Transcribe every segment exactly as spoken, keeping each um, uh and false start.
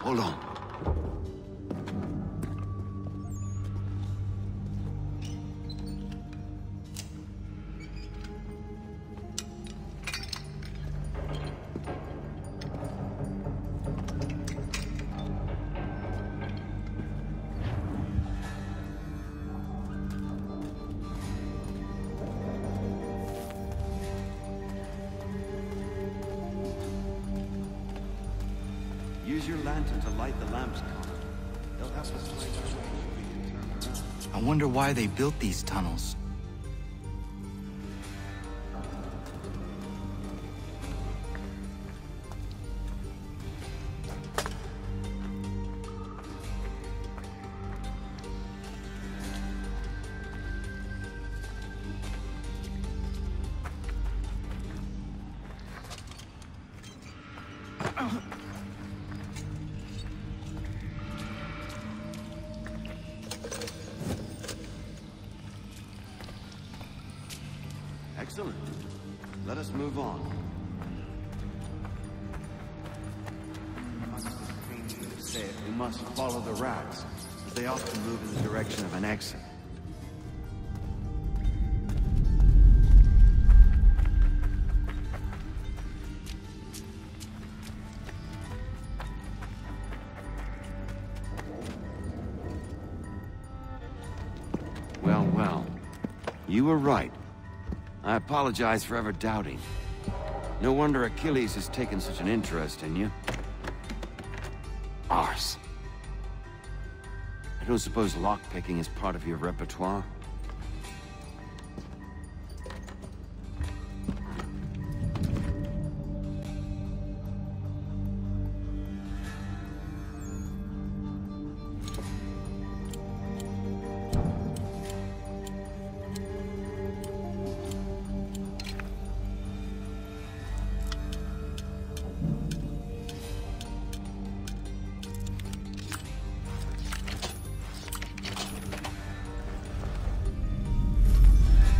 Hold on. Use your lantern to light the lamps, Connor. They'll help us find our way if we can turn around. I wonder why they built these tunnels. Excellent. Let us move on. Say it, we must follow the rats, as they often move in the direction of an exit. Well, well. You were right. I apologize for ever doubting. No wonder Achilles has taken such an interest in you. Arse. I don't suppose lockpicking is part of your repertoire?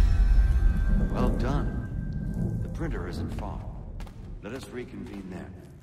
Well done. The printer isn't far. Let us reconvene there.